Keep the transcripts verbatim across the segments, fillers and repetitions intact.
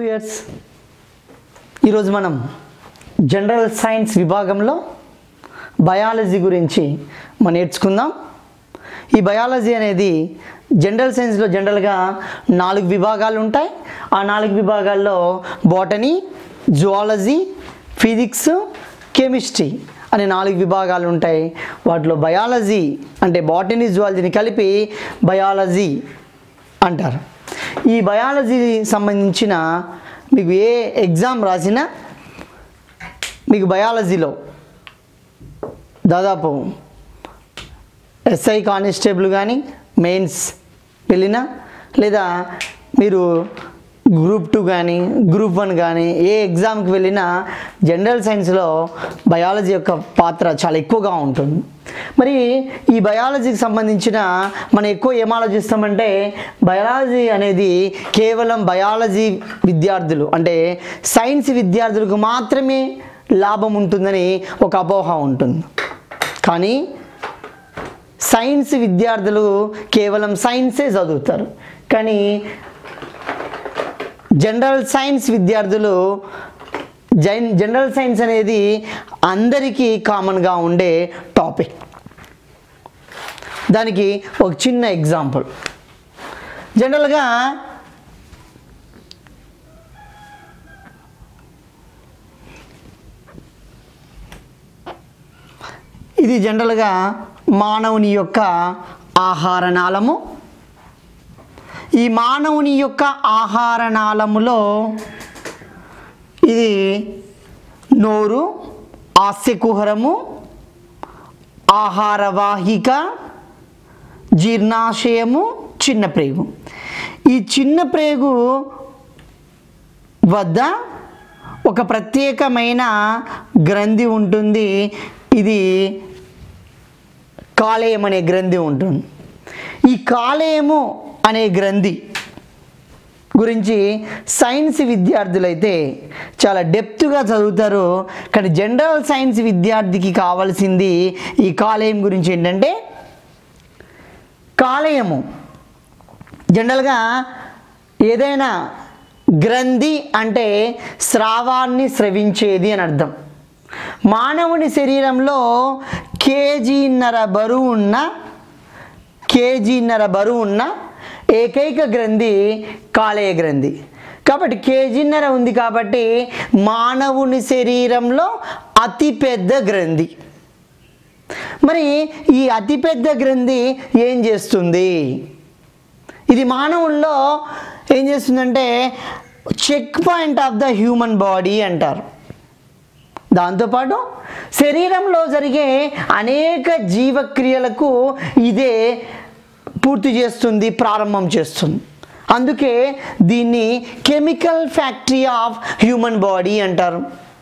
Years ఈరోజు మనం general science విభాగంలో బయాలజీ గురించి మనం నేర్చుకుందాం. ఈ బయాలజీ అనేది జనరల్ సైన్స్లో జనరల్గా నాలుగు విభాగాలు ఉంటాయి. ఆ నాలుగు విభాగాల్లో బాటనీ, జువాలజీ, ఫిజిక్స్, కెమిస్ట్రీ అనే నాలుగు విభాగాలు ఉంటాయి. వాటిలో బయాలజీ అంటే బాటనీ, జువాలజీని కలిపి బయాలజీ అంటారు. ఈ బయాలజీ సంబంధించిన మీకు ఏ ఎగ్జామ్ రాసినా మీకు బయాలజీలో దాదాపు ఎస్ఐ కానిస్టేబుల్ కానీ మెయిన్స్ వెళ్ళినా లేదా మీరు గ్రూప్ టూ కానీ గ్రూప్ వన్ కానీ ఏ ఎగ్జామ్కి వెళ్ళినా జనరల్ సైన్స్లో బయాలజీ యొక్క పాత్ర చాలా ఎక్కువగా ఉంటుంది. మరి ఈ బయాలజీకి సంబంధించిన మనం ఎక్కువ ఏం ఆలోచిస్తామంటే బయాలజీ అనేది కేవలం బయాలజీ విద్యార్థులు అంటే సైన్స్ విద్యార్థులకు మాత్రమే లాభం ఉంటుందని ఒక అపోహ ఉంటుంది. కానీ సైన్స్ విద్యార్థులు కేవలం సైన్సే చదువుతారు. కానీ జనరల్ సైన్స్ విద్యార్థులు జైన్ జనరల్ సైన్స్ అనేది అందరికీ కామన్గా ఉండే టాపిక్. దానికి ఒక చిన్న ఎగ్జాంపుల్. జనరల్గా ఇది జనరల్గా మానవుని యొక్క ఆహార నాళము. ఈ మానవుని యొక్క ఆహార నాళములో ఇది నోరు, ఆస్యకుహరము, ఆహారవాహిక, జీర్ణాశయము, చిన్న ప్రేగు. ఈ చిన్న ప్రేగు వద్ద ఒక ప్రత్యేకమైన గ్రంథి ఉంటుంది. ఇది కాలేయం అనే గ్రంథి ఉంటుంది. ఈ కాలేయము అనే గ్రంథి గురించి సైన్స్ విద్యార్థులైతే చాలా డెప్త్గా చదువుతారు. కానీ జనరల్ సైన్స్ విద్యార్థికి కావాల్సింది ఈ కాలేయం గురించి ఏంటంటే కాలేయము జనరల్గా ఏదైనా గ్రంథి అంటే స్రావాన్ని స్రవించేది అని అర్థం. మానవుని శరీరంలో కేజీన్నర బరువు ఉన్న కేజీన్నర బరువు ఉన్న ఏకైక గ్రంథి కాలేయ గ్రంథి. కాబట్టి కేజీన్నర ఉంది కాబట్టి మానవుని శరీరంలో అతిపెద్ద గ్రంథి. మరి ఈ అతిపెద్ద గ్రంథి ఏం చేస్తుంది? ఇది మానవుల్లో ఏం చేస్తుందంటే checkpoint of the human body అంటారు. దాంతోపాటు శరీరంలో జరిగే అనేక జీవక్రియలకు ఇదే పూర్తి చేస్తుంది, ప్రారంభం చేస్తుంది. అందుకే దీన్ని chemical factory of human body అంటారు.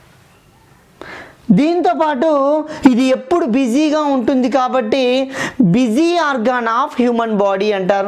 దీంతోపాటు ఇది ఎప్పుడు బిజీగా ఉంటుంది కాబట్టి busy organ of human body అంటారు.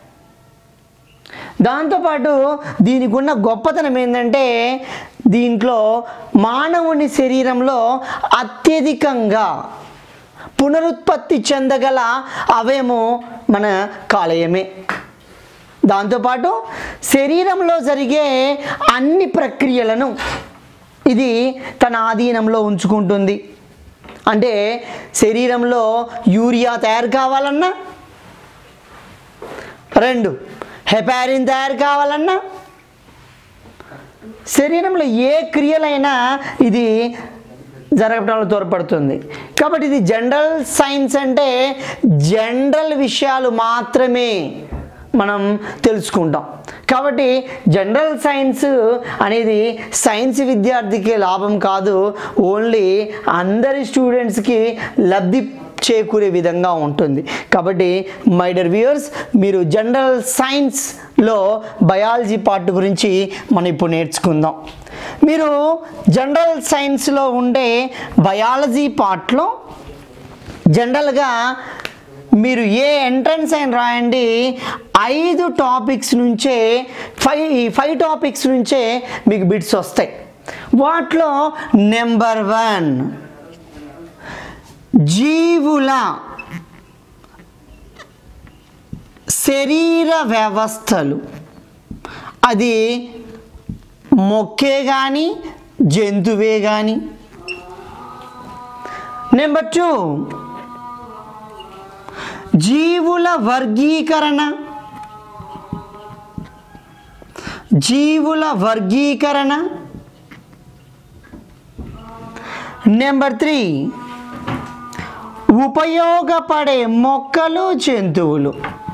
దాంతోపాటు దీనికి ఉన్న గొప్పతనం ఏంటంటే దీంట్లో మానవుని శరీరంలో అత్యధికంగా పునరుత్పత్తి చెందగల అవయము మన కాలేయమే. దాంతోపాటు శరీరంలో జరిగే అన్ని ప్రక్రియలను ఇది తన ఆధీనంలో ఉంచుకుంటుంది. అంటే శరీరంలో యూరియా తయారు కావాలన్నా, రెండు హెపారిన్ తయారు కావాలన్నా, శరీరంలో ఏ క్రియలైనా ఇది జరగడంలో తోడ్పడుతుంది. కాబట్టి ఇది జనరల్ సైన్స్ అంటే జనరల్ విషయాలు మాత్రమే మనం తెలుసుకుంటాం. కాబట్టి జనరల్ సైన్స్ అనేది సైన్స్ విద్యార్థికి లాభం కాదు, ఓన్లీ అందరి స్టూడెంట్స్కి లబ్ధి చేకూరే విధంగా ఉంటుంది. కాబట్టి మై డియర్ వ్యూయర్స్, మీరు జనరల్ సైన్స్లో బయాలజీ పార్ట్ గురించి మనం ఇప్పుడు నేర్చుకుందాం. మీరు జనరల్ సైన్స్లో ఉండే బయాలజీ పార్ట్లో జనరల్గా మీరు ఏ ఎంట్రన్స్ అయిన రాయండి, ఐదు టాపిక్స్ నుంచే ఫైవ్ ఫైవ్ టాపిక్స్ నుంచే మీకు బిట్స్ వస్తాయి. వాటిలో నెంబర్ వన్ జీవుల శరీర వ్యవస్థలు. అది మొక్కే కానీ జంతువే కానీ. నెంబర్ టూ, జీవుల వర్గీకరణ. జీవుల వర్గీకరణ. నెంబర్ త్రీ, ఉపయోగపడే మొక్కలు జంతువులు.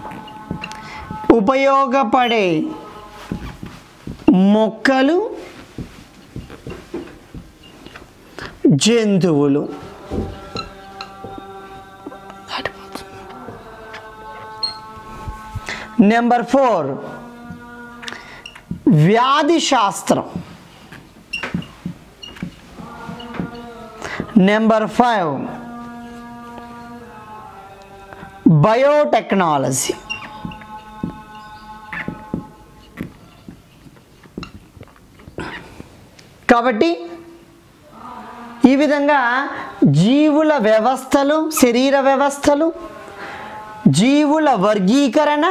ఉపయోగపడే మొక్కలు జంతువులు. నెంబర్ ఫోర్, వ్యాధి శాస్త్రం. Number five, biotechnology. కాబట్టి ఈ విధంగా జీవుల వ్యవస్థలు, శరీర వ్యవస్థలు, జీవుల వర్గీకరణ,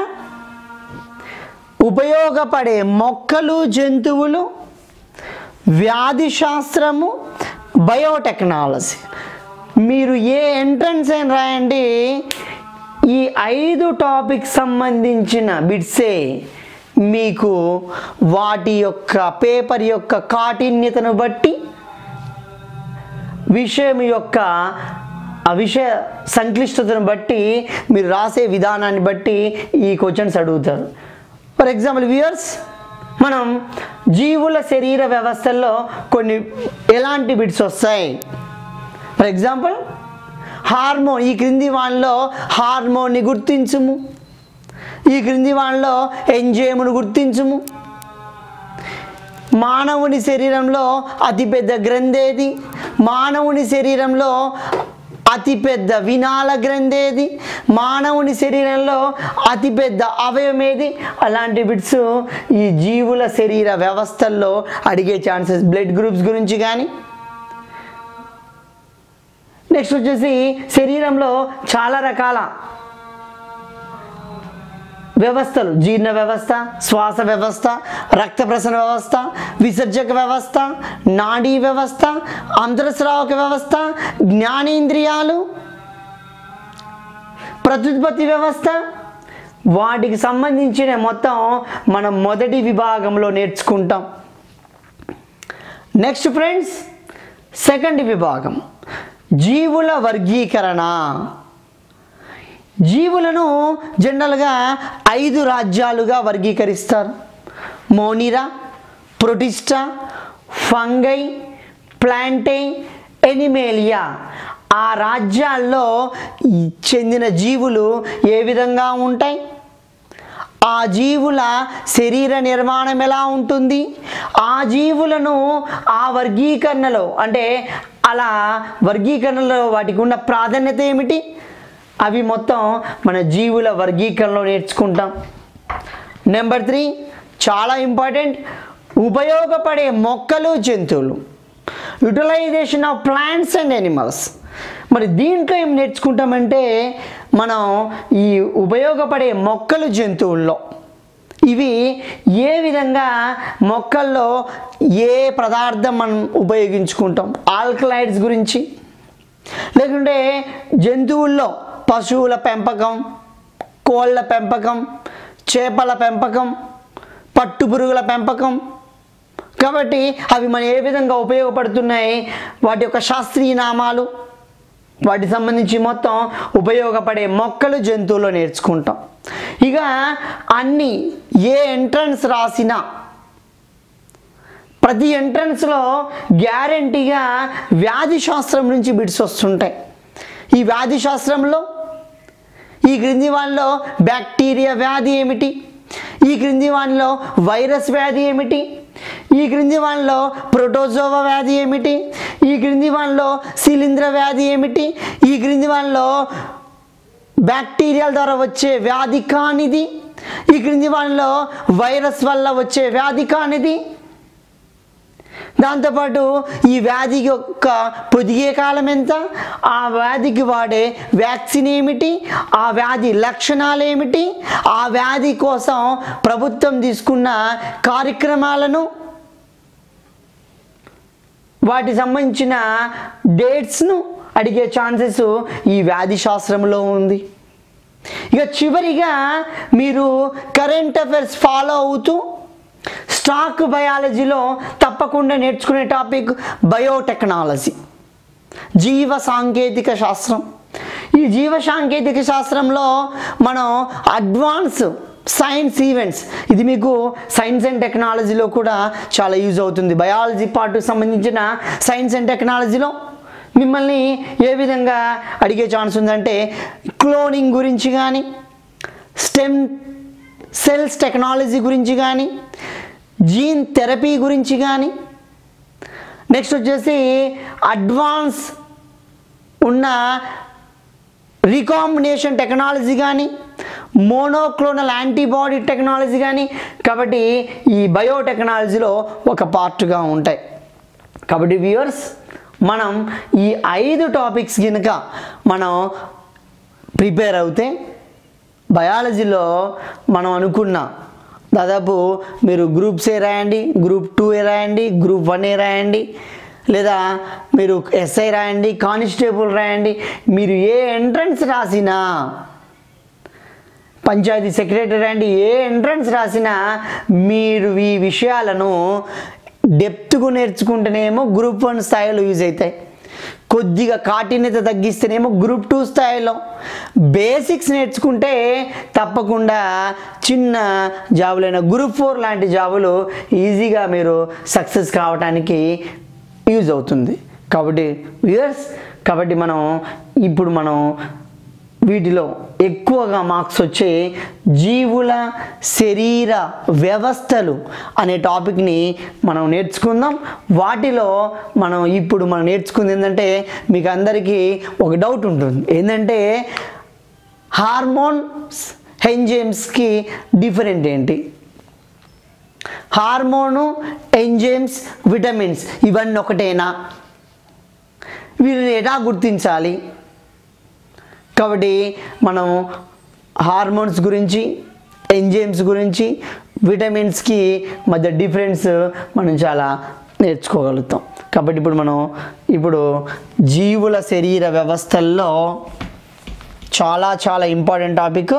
ఉపయోగపడే మొక్కలు జంతువులు, వ్యాధి శాస్త్రము, బయోటెక్నాలజీ. మీరు ఏ ఎంట్రన్స్ అయినా రాయండి, ఈ ఐదు టాపిక్ సంబంధించిన బిట్సే మీకు వాటి యొక్క పేపర్ యొక్క కాఠిన్యతను బట్టి, విషయం యొక్క ఆ విషయ సంక్లిష్టతను బట్టి, మీరు రాసే విధానాన్ని బట్టి ఈ క్వశ్చన్స్ అడుగుతారు. ఫర్ ఎగ్జాంపుల్ వ్యూయర్స్, మనం జీవుల శరీర వ్యవస్థల్లో కొన్ని ఎలాంటి బిట్స్ వస్తాయి? For example hormone. ఈ క్రింది వానిలో హార్మోన్ని గుర్తించుము. ఈ క్రింది వానిలో ఎంజైమును గుర్తించుము. మానవుని శరీరంలో అతిపెద్ద గ్రంథి ఏది? మానవుని శరీరంలో అతిపెద్ద వినాల గ్రంథి ఏది? మానవుని శరీరంలో అతిపెద్ద అవయవం ఏది? అలాంటి బిట్స్ ఈ జీవుల శరీర వ్యవస్థల్లో అడిగే ఛాన్సెస్. బ్లడ్ గ్రూప్స్ గురించి కానీ. నెక్స్ట్ వచ్చేసి శరీరంలో చాలా రకాల వ్యవస్థలు, జీర్ణ వ్యవస్థ, శ్వాస వ్యవస్థ, రక్త ప్రసరణ వ్యవస్థ, విసర్జక వ్యవస్థ, నాడీ వ్యవస్థ, అంతరస్రావక వ్యవస్థ, జ్ఞానేంద్రియాలు, ప్రత్యుత్పత్తి వ్యవస్థ, వాటికి సంబంధించిన మొత్తం మనం మొదటి విభాగంలో నేర్చుకుంటాం. నెక్స్ట్ ఫ్రెండ్స్, సెకండ్ విభాగం జీవుల వర్గీకరణ. జీవులను జనరల్గా ఐదు రాజ్యాలుగా వర్గీకరిస్తారు. Monera, Protista, Fungi, Plantae, Animalia. ఆ రాజ్యాల్లో చెందిన జీవులు ఏ విధంగా ఉంటాయి? ఆ జీవుల శరీర నిర్మాణం ఎలా ఉంటుంది? ఆ జీవులను ఆ వర్గీకరణలో, అంటే అలా వర్గీకరణలో వాటికి ఉన్న ప్రాధాన్యత ఏమిటి? అవి మొత్తం మన జీవుల వర్గీకరణలో నేర్చుకుంటాం. నెంబర్ త్రీ, చాలా ఇంపార్టెంట్, ఉపయోగపడే మొక్కలు జంతువులు. Utilisation of plants and animals. మరి దీంట్లో ఏం నేర్చుకుంటామంటే, మనం ఈ ఉపయోగపడే మొక్కలు జంతువుల్లో ఇవి ఏ విధంగా మొక్కల్లో ఏ పదార్థం మనం ఉపయోగించుకుంటాం, ఆల్కలైడ్స్ గురించి. లేకుంటే జంతువుల్లో పశువుల పెంపకం, కోళ్ళ పెంపకం, చేపల పెంపకం, పట్టుపురుగుల పెంపకం. కాబట్టి అవి మన ఏ విధంగా ఉపయోగపడుతున్నాయి, వాటి యొక్క శాస్త్రీయ నామాలు, వాటికి సంబంధించి మొత్తం ఉపయోగపడే మొక్కలు జంతువుల్లో నేర్చుకుంటాం. ఇక అన్ని ఏ ఎంట్రన్స్ రాసినా ప్రతి ఎంట్రన్స్లో గ్యారంటీగా వ్యాధి శాస్త్రం నుంచి బిట్స్ వస్తుంటాయి. ఈ వ్యాధి శాస్త్రంలో ఈ క్రింది వానిలో బ్యాక్టీరియా వ్యాధి ఏమిటి? ఈ క్రింది వానిలో వైరస్ వ్యాధి ఏమిటి? ఈ క్రింది వానిలో ప్రోటోజోవా వ్యాధి ఏమిటి? ఈ క్రింది వానిలో శిలీంధ్ర వ్యాధి ఏమిటి? ఈ క్రింది వానిలో బ్యాక్టీరియాల ద్వారా వచ్చే వ్యాధి కానిది? ఈ క్రింది వానిలో వైరస్ వల్ల వచ్చే వ్యాధి కానిది? దాంతోపాటు ఈ వ్యాధి యొక్క పొదిగే కాలం ఎంత? ఆ వ్యాధికి వాడే వ్యాక్సిన్ ఏమిటి? ఆ వ్యాధి లక్షణాలు ఏమిటి? ఆ వ్యాధి కోసం ప్రభుత్వం తీసుకున్న కార్యక్రమాలను వాటి సంబంధించిన డేట్స్ను అడిగే ఛాన్సెస్ ఈ వ్యాధి శాస్త్రంలో ఉంది. ఇక చివరిగా మీరు కరెంట్ అఫైర్స్ ఫాలో అవుతూ స్టాక్ బయాలజీలో తప్పకుండా నేర్చుకునే టాపిక్ బయోటెక్నాలజీ, జీవ సాంకేతిక శాస్త్రం. ఈ జీవ సాంకేతిక శాస్త్రంలో మనం అడ్వాన్స్ సైన్స్ ఈవెంట్స్, ఇది మీకు సైన్స్ అండ్ టెక్నాలజీలో కూడా చాలా యూజ్ అవుతుంది. బయాలజీ పార్ట్కి సంబంధించిన సైన్స్ అండ్ టెక్నాలజీలో మిమ్మల్ని ఏ విధంగా అడిగే ఛాన్స్ ఉందంటే క్లోనింగ్ గురించి కానీ, స్టెమ్ సెల్స్ టెక్నాలజీ గురించి కానీ, జీన్ థెరపీ గురించి కానీ, నెక్స్ట్ వచ్చేసి అడ్వాన్స్ ఉన్న రీకాంబినేషన్ టెక్నాలజీ కానీ, మోనోక్లోనల్ యాంటీబాడీ టెక్నాలజీ కానీ, కాబట్టి ఈ బయోటెక్నాలజీలో ఒక పార్ట్గా ఉంటాయి. కాబట్టి వ్యూవర్స్, మనం ఈ ఐదు టాపిక్స్ కనుక మనం ప్రిపేర్ అవుతే బయాలజీలో మనం అనుకున్న దాదాపు మీరు గ్రూప్స్ ఏ రాయండి, గ్రూప్ టూ ఏ రాయండి, గ్రూప్ వన్ ఏ రాయండి, లేదా మీరు ఎస్ఐ రాయండి, కానిస్టేబుల్ రాయండి, మీరు ఏ ఎంట్రన్స్ రాసినా, పంచాయతీ సెక్రటరీ రాయండి, ఏ ఎంట్రన్స్ రాసినా మీరు ఈ విషయాలను డెప్త్గా నేర్చుకుంటేనేమో గ్రూప్ వన్ స్థాయిలో యూజ్ అవుతాయి. కొద్దిగా కాఠిన్యత తగ్గిస్తేనేమో గ్రూప్ టూ స్థాయిలో, బేసిక్స్ నేర్చుకుంటే తప్పకుండా చిన్న జాబులైన గ్రూప్ ఫోర్ లాంటి జాబులు ఈజీగా మీరు సక్సెస్ కావడానికి యూజ్ అవుతుంది. కాబట్టి వ్యూయర్స్, కాబట్టి మనం ఇప్పుడు మనం వీటిలో ఎక్కువగా మార్క్స్ వచ్చే జీవుల శరీర వ్యవస్థలు అనే టాపిక్ని మనం నేర్చుకుందాం. వాటిలో మనం ఇప్పుడు మనం నేర్చుకుంది ఏంటంటే, మీకు అందరికీ ఒక డౌట్ ఉంటుంది, ఏంటంటే హార్మోన్స్ ఎంజైమ్స్కి డిఫరెంట్ ఏంటి? హార్మోను, ఎంజైమ్స్, విటమిన్స్ ఇవన్నీ ఒకటేనా? వీరిని ఎలా గుర్తించాలి? కాబట్టి మనం హార్మోన్స్ గురించి, ఎంజైమ్స్ గురించి, విటమిన్స్కి మధ్య డిఫరెన్స్ మనం చాలా నేర్చుకోగలుగుతాం. కాబట్టి ఇప్పుడు మనం ఇప్పుడు జీవుల శరీర వ్యవస్థల్లో చాలా చాలా ఇంపార్టెంట్ టాపిక్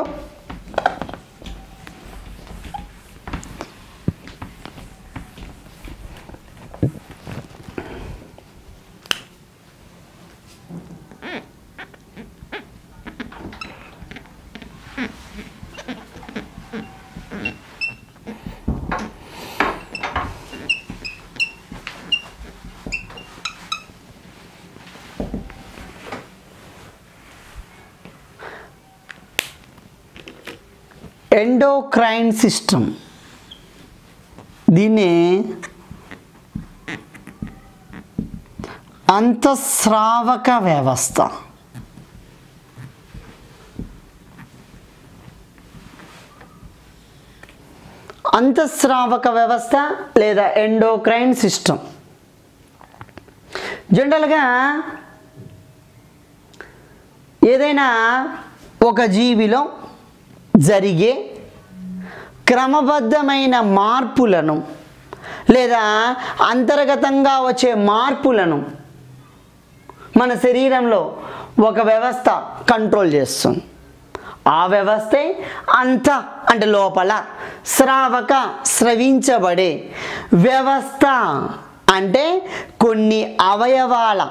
ఎండోక్రైన్ సిస్టమ్. దీన్ని అంతఃస్రావక వ్యవస్థ, అంతఃస్రావక వ్యవస్థ లేదా ఎండోక్రైన్ సిస్టమ్. జనరల్గా ఏదైనా ఒక జీవిలో జరిగే క్రమబద్ధమైన మార్పులను లేదా అంతర్గతంగా వచ్చే మార్పులను మన శరీరంలో ఒక వ్యవస్థ కంట్రోల్ చేస్తుంది. ఆ వ్యవస్థే అంత అంటే లోపల, స్రావక స్రవించబడే వ్యవస్థ అంటే కొన్ని అవయవాల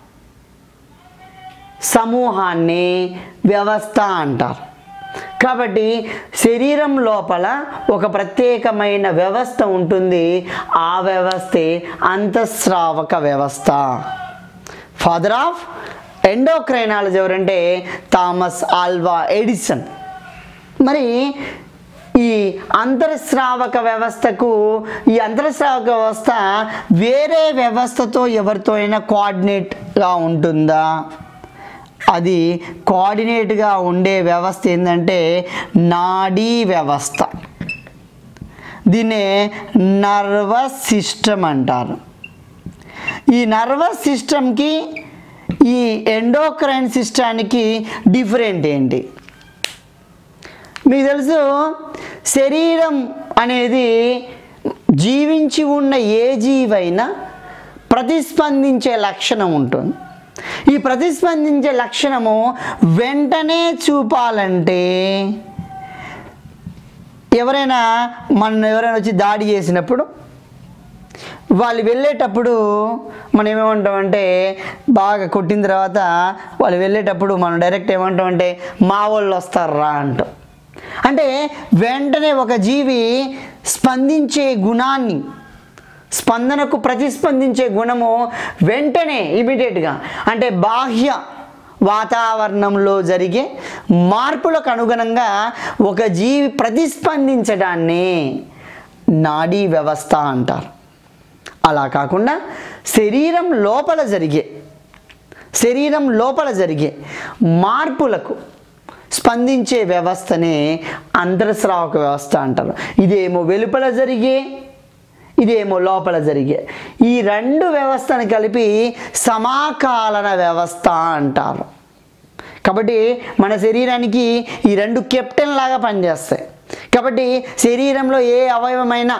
సమూహాన్ని వ్యవస్థ అంటారు. కాబట్టి శరీరం లోపల ఒక ప్రత్యేకమైన వ్యవస్థ ఉంటుంది, ఆ వ్యవస్థే అంతఃస్రావక వ్యవస్థ. ఫాదర్ ఆఫ్ ఎండోక్రైనాలజీ ఎవరంటే థామస్ ఆల్వా ఎడిసన్. మరి ఈ అంతఃస్రావక వ్యవస్థకు ఈ అంతఃస్రావక వ్యవస్థ వేరే వ్యవస్థతో ఎవరితో అయినా కోఆర్డినేట్గా ఉంటుందా? అది కోఆర్డినేట్గా ఉండే వ్యవస్థ ఏంటంటే నాడీ వ్యవస్థ. దీన్నే నర్వస్ సిస్టమ్ అంటారు. ఈ నర్వస్ సిస్టమ్కి ఈ ఎండోక్రైన్ సిస్టానికి డిఫరెంట్ ఏంటి? మీకు తెలుసు, శరీరం అనేది జీవించి ఉన్న ఏ జీవైనా ప్రతిస్పందించే లక్షణం ఉంటుంది. ఈ ప్రతిస్పందించే లక్షణము వెంటనే చూపాలంటే ఎవరైనా మన ఎవరైనా వచ్చి దాడి చేసినప్పుడు వాళ్ళు వెళ్ళేటప్పుడు మనం ఏమేమంటామంటే బాగా కొట్టిన తర్వాత వాళ్ళు వెళ్ళేటప్పుడు మనం డైరెక్ట్ ఏమంటామంటే మా వాళ్ళు వస్తారా అంటాం. అంటే వెంటనే ఒక జీవి స్పందించే గుణాన్ని, స్పందనకు ప్రతిస్పందించే గుణము వెంటనే ఇమీడియట్గా అంటే బాహ్య వాతావరణంలో జరిగే మార్పులకు అనుగుణంగా ఒక జీవి ప్రతిస్పందించడాన్ని నాడీ వ్యవస్థ అంటారు. అలా కాకుండా శరీరం లోపల జరిగే శరీరం లోపల జరిగే మార్పులకు స్పందించే వ్యవస్థనే అంతర్స్రావక వ్యవస్థ అంటారు. ఇదేమో వెలుపల జరిగే, ఇదేమో లోపల జరిగే, ఈ రెండు వ్యవస్థను కలిపి సమాకాలన వ్యవస్థ అంటారు. కాబట్టి మన శరీరానికి ఈ రెండు కెప్టెన్ లాగా పనిచేస్తాయి. కాబట్టి శరీరంలో ఏ అవయవమైనా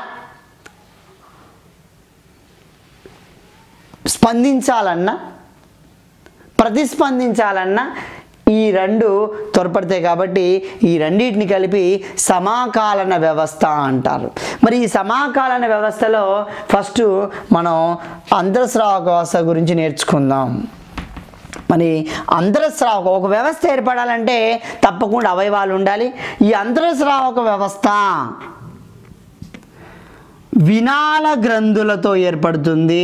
స్పందించాలన్నా ప్రతిస్పందించాలన్నా ఈ రెండు తోడ్పడతాయి. కాబట్టి ఈ రెండింటిని కలిపి సమాకాలన వ్యవస్థ అంటారు. మరి ఈ సమాకాలన వ్యవస్థలో ఫస్ట్ మనం అంతర్స్రావక వ్యవస్థ గురించి నేర్చుకుందాం. మరి అంతర్స్రావక ఒక వ్యవస్థ ఏర్పడాలంటే తప్పకుండా అవయవాలు ఉండాలి. ఈ అంతర్స్రావక వ్యవస్థ వినాళ గ్రంథులతో ఏర్పడుతుంది.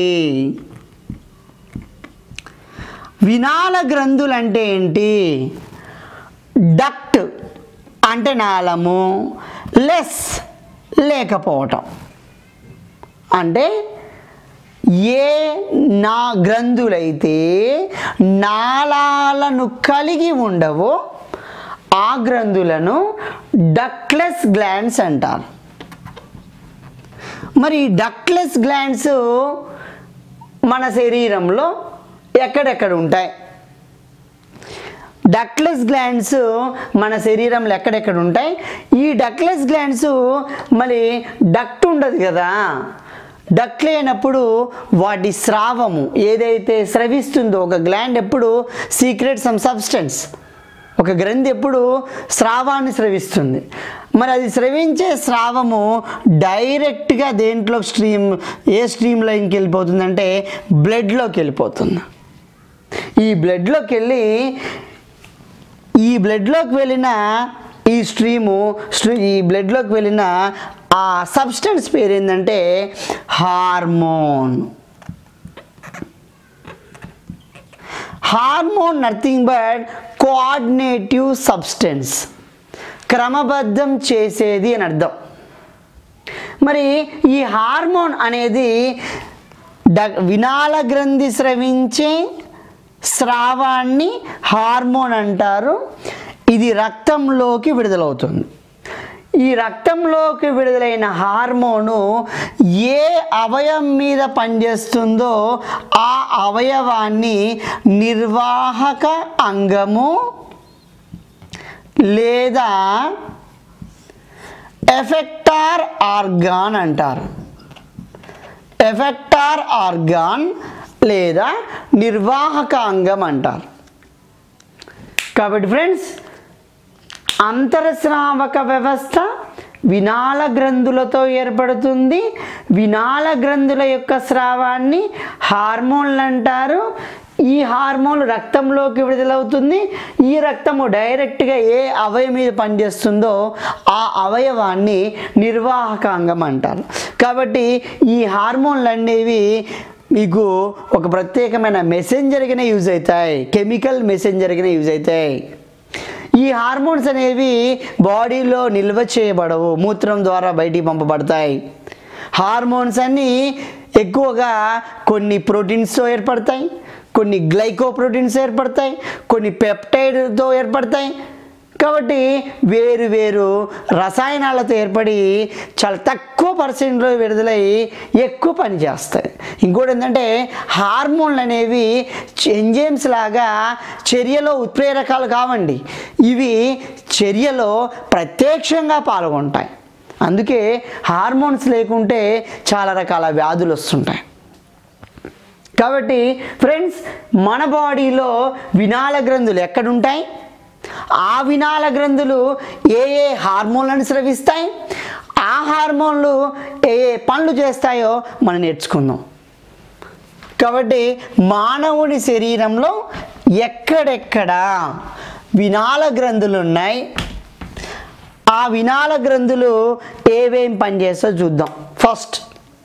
వినాళ గ్రంథులు అంటే ఏంటి? డక్ట్ అంటే నాళము, లెస్ లేకపోవటం అంటే ఏ నా గ్రంథులైతే నాళాలను కలిగి ఉండవో ఆ గ్రంథులను డక్ట్లెస్ గ్లాండ్స్ అంటారు. మరి డక్ట్లెస్ గ్లాండ్స్ మన శరీరంలో ఎక్కడెక్కడ ఉంటాయి? డక్ట్లెస్ గ్లాండ్స్ మన శరీరంలో ఎక్కడెక్కడ ఉంటాయి? ఈ డక్ట్లెస్ గ్లాండ్స్ మరి డక్ట్ ఉండదు కదా. డక్ట్ లేనప్పుడు వాటి స్రావము ఏదైతే స్రవిస్తుందో, ఒక గ్లాండ్ ఎప్పుడు సీక్రెట్ సమ్ సబ్స్టెన్స్, ఒక గ్రంథి ఎప్పుడు స్రావాన్ని స్రవిస్తుంది. మరి అది స్రవించే స్రావము డైరెక్ట్గా దేంట్లో స్ట్రీమ్ ఏ స్ట్రీమ్ లైన్కి వెళ్ళిపోతుందంటే బ్లడ్లోకి వెళ్ళిపోతుంది. ఈ బ్లడ్లోకి వెళ్ళి ఈ బ్లడ్లోకి వెళ్ళిన ఈ స్ట్రీము ఈ బ్లడ్లోకి వెళ్ళిన ఆ సబ్స్టెన్స్ పేరు ఏంటంటే hormone. Hormone nothing but coordinative substance, క్రమబద్ధం చేసేది అని అర్థం. మరి ఈ హార్మోన్ అనేది డ వినాళ గ్రంథి స్రవించే స్రావాన్ని హార్మోన్ అంటారు. ఇది రక్తంలోకి విడుదలవుతుంది. ఈ రక్తంలోకి విడుదలైన హార్మోను ఏ అవయవం మీద పనిచేస్తుందో ఆ అవయవాన్ని నిర్వాహక అంగము లేదా ఎఫెక్టార్ ఆర్గాన్ అంటారు. ఎఫెక్టార్ ఆర్గాన్ లేదా నిర్వాహక అంగం అంటారు. కాబట్టి ఫ్రెండ్స్, అంతర్స్రావక వ్యవస్థ వినాళ గ్రంథులతో ఏర్పడుతుంది. వినాళ గ్రంథుల యొక్క స్రావాన్ని హార్మోన్లు అంటారు. ఈ హార్మోన్ రక్తంలోకి విడుదలవుతుంది. ఈ రక్తము డైరెక్ట్గా ఏ అవయవం మీద పనిచేస్తుందో ఆ అవయవాన్ని నిర్వాహకాంగం అంటారు. కాబట్టి ఈ హార్మోన్లు అనేవి మీకు ఒక ప్రత్యేకమైన మెసెంజర్గానే యూజ్ అవుతాయి, కెమికల్ మెసెంజర్గానే యూజ్ అవుతాయి. ఈ హార్మోన్స్ అనేవి బాడీలో నిల్వ చేయబడవు, మూత్రం ద్వారా బయటికి పంపబడతాయి. హార్మోన్స్ అన్నీ ఎక్కువగా కొన్ని ప్రోటీన్స్తో ఏర్పడతాయి, కొన్ని గ్లైకోప్రోటీన్స్ ఏర్పడతాయి, కొన్ని పెప్టైడ్తో ఏర్పడతాయి. కాబట్టి వేరు వేరు రసాయనాలతో ఏర్పడి చాలా తక్కువ పర్సెంట్లో విడుదలై ఎక్కువ పని చేస్తాయి. ఇంకోటి ఏంటంటే హార్మోన్లు అనేవి ఎంజైమ్స్ లాగా చర్యలో ఉత్ప్రేరకాలు కావండి, ఇవి చర్యలో ప్రత్యక్షంగా పాల్గొంటాయి. అందుకే హార్మోన్స్ లేకుంటే చాలా రకాల వ్యాధులు వస్తుంటాయి. కాబట్టి ఫ్రెండ్స్, మన బాడీలో వినాళ గ్రంథులు ఎక్కడుంటాయి, ఆ వినాళ గ్రంథులు ఏ ఏ హార్మోన్లను స్రవిస్తాయి, ఆ హార్మోన్లు ఏ ఏ పనులు చేస్తాయో మనం నేర్చుకుందాం. కాబట్టి మానవుని శరీరంలో ఎక్కడెక్కడ వినాళ గ్రంథులు ఉన్నాయి, ఆ వినాళ గ్రంథులు ఏవేం పనిచేస్తో చూద్దాం. ఫస్ట్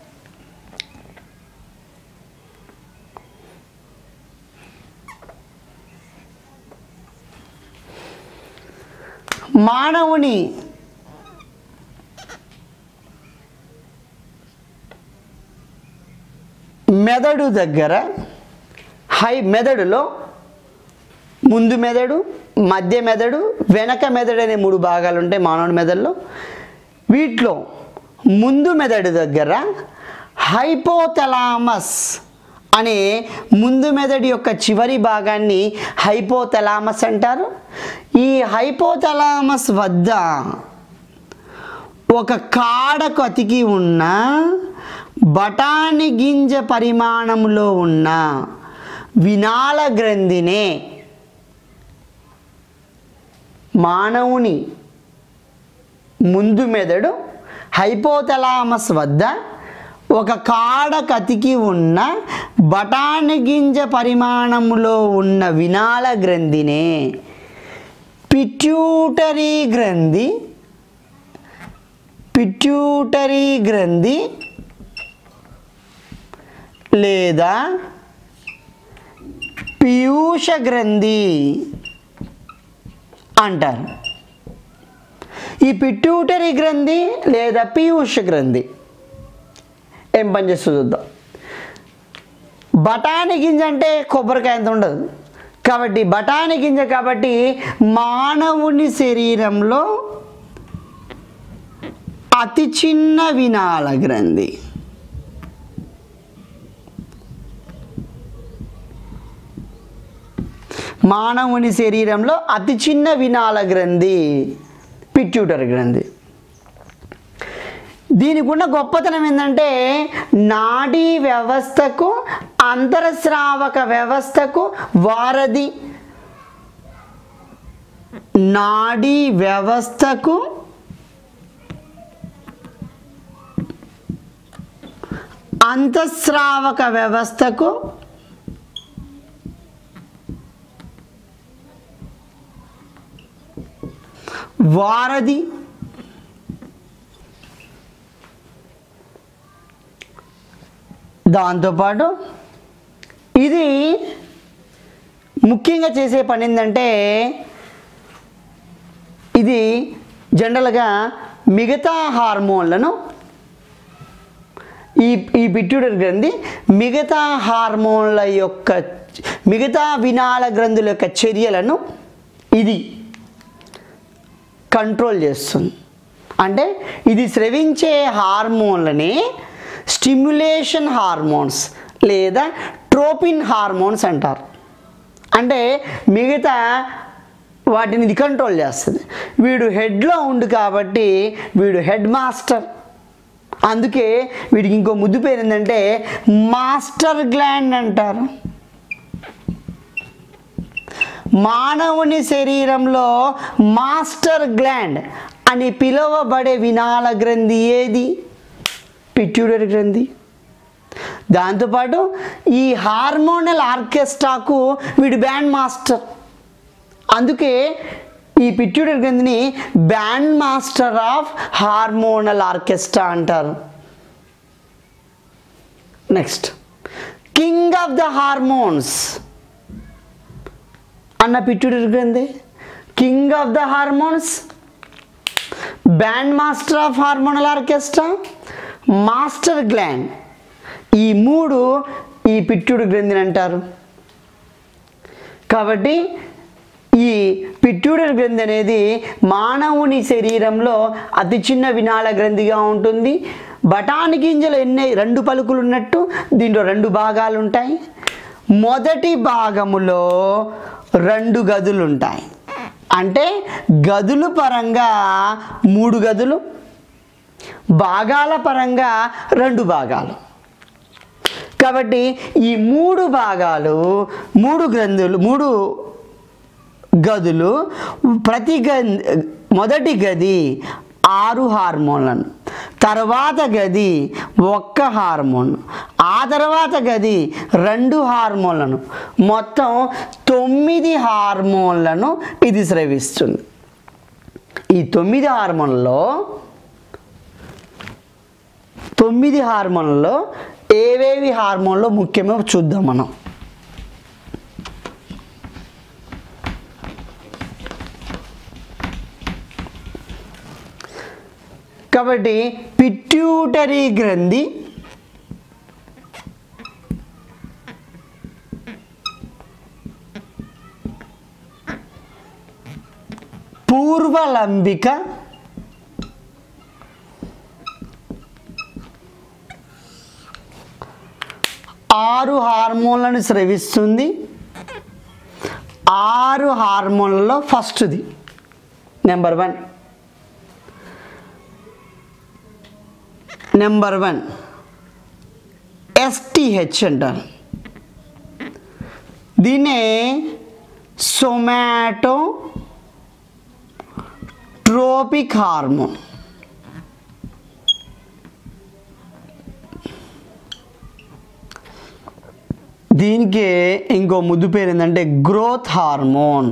మానవుని మెదడు దగ్గర హై మెదడులో ముందు మెదడు, మధ్య మెదడు, వెనక మెదడు అనే మూడు భాగాలు ఉంటాయి మానవుని మెదడులో. వీటిలో ముందు మెదడు దగ్గర హైపోథలామస్ అనే ముందు మెదడు యొక్క చివరి భాగాన్ని హైపోథలామస్ అంటారు. ఈ హైపోథలామస్ వద్ద ఒక కాడకు అతికి ఉన్న బఠానీ గింజ పరిమాణంలో ఉన్న వినాళ గ్రంథినే మానవుని ముందు మెదడు హైపోథలామస్ వద్ద ఒక కాడకు అతికి ఉన్న బఠానీ గింజ పరిమాణంలో ఉన్న వినాళ గ్రంథినే పిట్యూటరీ గ్రంథి పిట్యూటరీ గ్రంథి లేదా పీయూష గ్రంథి అంటారు. ఈ పిట్యూటరీ గ్రంథి లేదా పీయూష గ్రంథి ఏం పనిచేస్తుందో చూద్దాం. బఠానీ గింజ అంటే కొబ్బరికాయ అంత ఉండదు కాబట్టి బఠానీ గింజ కాబట్టి మానవుని శరీరంలో అతి చిన్న వినాళ గ్రంథి. మానవుని శరీరంలో అతి చిన్న వినాళ గ్రంథి పిట్యూటరీ గ్రంథి. దీనికి ఉన్న గొప్పతనం ఏంటంటే నాడీ వ్యవస్థకు అంతరస్రావక వ్యవస్థకు వారధి. నాడీ వ్యవస్థకు అంతఃస్రావక వ్యవస్థకు వారధి. దాంతోపాటు ఇది ముఖ్యంగా చేసే పని ఏంటంటే ఇది జనరల్గా మిగతా హార్మోన్లను ఈ ఈ పిట్యూటరీ గ్రంథి మిగతా హార్మోన్ల యొక్క మిగతా వినాళ గ్రంథుల యొక్క చర్యలను ఇది కంట్రోల్ చేస్తుంది. అంటే ఇది స్రవించే హార్మోన్లని స్టిమ్యులేషన్ హార్మోన్స్ లేదా ట్రోపిన్ హార్మోన్స్ అంటారు. అంటే మిగతా వాటిని ఇది కంట్రోల్ చేస్తుంది. వీడు హెడ్లో ఉండు కాబట్టి వీడు హెడ్ మాస్టర్. అందుకే వీడికి ఇంకో ముద్దు పేరు ఏంటంటే మాస్టర్ గ్లాండ్ అంటారు. మానవుని శరీరంలో మాస్టర్ గ్లాండ్ అని పిలువబడే వినాళ గ్రంథి ఏది? పిట్యూటరీ గ్రంథి. దాంతోపాటు ఈ హార్మోనల్ ఆర్కెస్ట్రాకు వీడు బ్యాండ్ మాస్టర్. అందుకే ఈ పిట్యూటరీ గ్రంథిని band master of hormonal orchestra అంటారు. Next king of the hormones అన్న పిట్యూటరీ గ్రంథి. King of the hormones, band master of hormonal orchestra, master gland, ఈ మూడు ఈ పిట్యూటరీ గ్రంథిని అంటారు. కాబట్టి ఈ పిట్యూటరీ గ్రంథి అనేది మానవుని శరీరంలో అతి చిన్న వినాళ గ్రంథిగా ఉంటుంది. బఠానీ గింజలు ఎన్ని రెండు పలుకులు ఉన్నట్టు దీంట్లో రెండు భాగాలు ఉంటాయి. మొదటి భాగములో రెండు గదులు ఉంటాయి. అంటే గదులు పరంగా మూడు గదులు, భాగాల పరంగా రెండు భాగాలు. కాబట్టి ఈ మూడు భాగాలు, మూడు గ్రంథులు, మూడు గదులు, ప్రతి గది మొదటి గది ఆరు హార్మోన్లను, తర్వాత గది ఒక్క హార్మోన్, ఆ తర్వాత గది రెండు హార్మోన్లను, మొత్తం తొమ్మిది హార్మోన్లను ఇది స్రవిస్తుంది. ఈ తొమ్మిది హార్మోన్లలో తొమ్మిది హార్మోన్లలో ఏవేవి హార్మోన్లో ముఖ్యమో చూద్దాం మనం. కాబట్టి పిట్యూటరీ గ్రంథి, పూర్వలంబిక, ఆరు హార్మోన్లను స్రవిస్తుంది. ఆరు హార్మోన్లలో ఫస్ట్ది number one number one STH అంటారు. దీన్నే సొమాటో ట్రోపిక్ హార్మోన్. దీనికి ఇంకో ముద్దు పేరు ఏంటంటే గ్రోత్ హార్మోన్.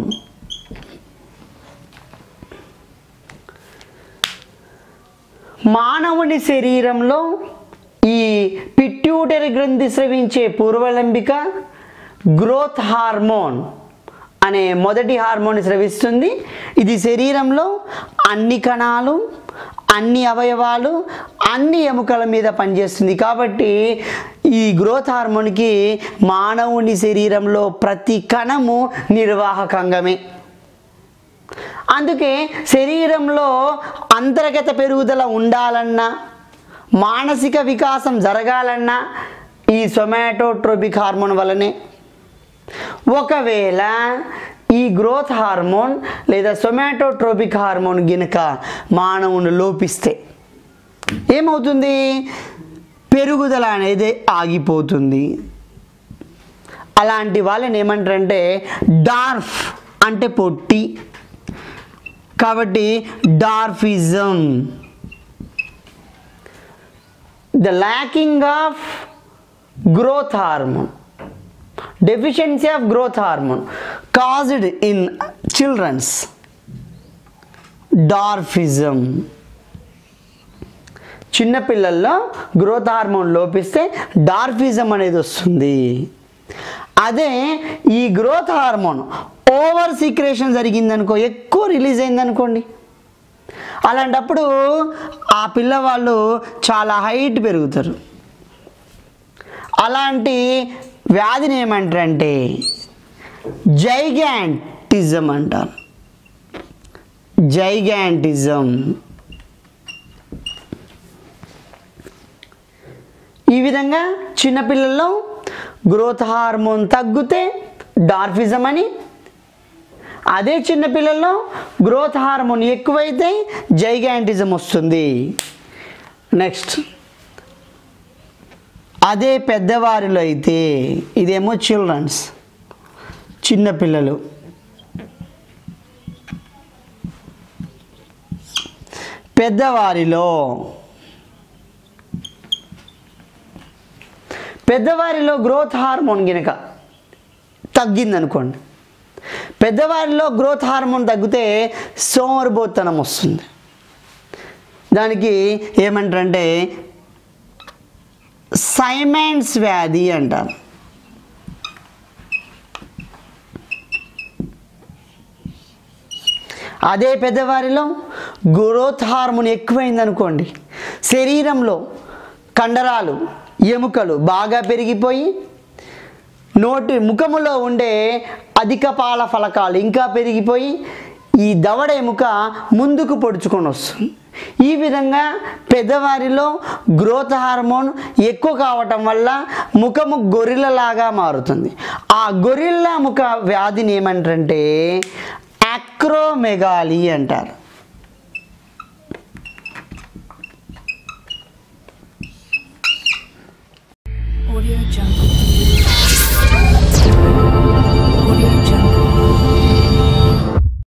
మానవుని శరీరంలో ఈ పిట్యూటరీ గ్రంథి స్రవించే పూర్వలంబిక గ్రోత్ హార్మోన్ అనే మొదటి హార్మోన్ స్రవిస్తుంది. ఇది శరీరంలో అన్ని కణాలు, అన్ని అవయవాలు, అన్ని ఎముకల మీద పనిచేస్తుంది. కాబట్టి ఈ గ్రోత్ హార్మోన్కి మానవుని శరీరంలో ప్రతి కణము నిర్వాహకంగమే. అందుకే శరీరంలో అంతర్గత పెరుగుదల ఉండాలన్నా, మానసిక వికాసం జరగాలన్నా ఈ సొమాటోట్రోపిక్ హార్మోన్ వల్లనే. ఒకవేళ ఈ గ్రోత్ హార్మోన్ లేదా సొమాటోట్రోపిక్ హార్మోన్ గినక మానవుని లోపిస్తే ఏమవుతుంది? పెరుగుదల అనేది ఆగిపోతుంది. అలాంటి వాళ్ళని ఏమంటారంటే డార్ఫ్ అంటే పొట్టి. కాబట్టి dwarfism, the lacking of growth hormone, deficiency of growth hormone caused in children's dwarfism. చిన్న పిల్లల్లో గ్రోత్ హార్మోన్ లోపిస్తే డార్ఫిజం అనేది వస్తుంది. అదే ఈ గ్రోత్ హార్మోన్ ఓవర్ సీక్రేషన్ జరిగిందనుకో, ఎక్కువ రిలీజ్ అయిందనుకోండి, అలాంటప్పుడు ఆ పిల్లవాళ్ళు చాలా హైట్ పెరుగుతారు. అలాంటి వ్యాధిని ఏమంటారంటే జైగాంటిజం అంటారు. జైగాంటిజం. ఈ విధంగా చిన్నపిల్లల్లో గ్రోత్ హార్మోన్ తగ్గితే డార్ఫిజం అని, అదే చిన్నపిల్లల్లో గ్రోత్ హార్మోన్ ఎక్కువైతే జైగాంటిజం వస్తుంది. నెక్స్ట్ అదే పెద్దవారిలో అయితే, ఇదేమో చిల్డ్రన్స్, చిన్నపిల్లలు. పెద్దవారిలో పెద్దవారిలో గ్రోత్ హార్మోన్ గినక తగ్గిందనుకోండి, పెద్దవారిలో గ్రోత్ హార్మోన్ తగ్గితే సోమరిపోతనం వస్తుంది. దానికి ఏమంటారంటే సైమండ్స్ వ్యాధి అంటారు. అదే పెద్దవారిలో గ్రోత్ హార్మోన్ ఎక్కువైందనుకోండి, శరీరంలో కండరాలు, ఎముకలు బాగా పెరిగిపోయి నోటి ముఖములో ఉండే అధిక పాల ఫలకాలు ఇంకా పెరిగిపోయి ఈ దవడ ఎముక ముందుకు పొడుచుకొని వస్తుంది. ఈ విధంగా పెద్దవారిలో గ్రోత్ హార్మోన్ ఎక్కువ కావటం వల్ల ముఖము గొరిల్లలాగా మారుతుంది. ఆ గొరిల్లా ముఖ వ్యాధిని ఏమంటారంటే యాక్రోమెగాలీ అంటారు.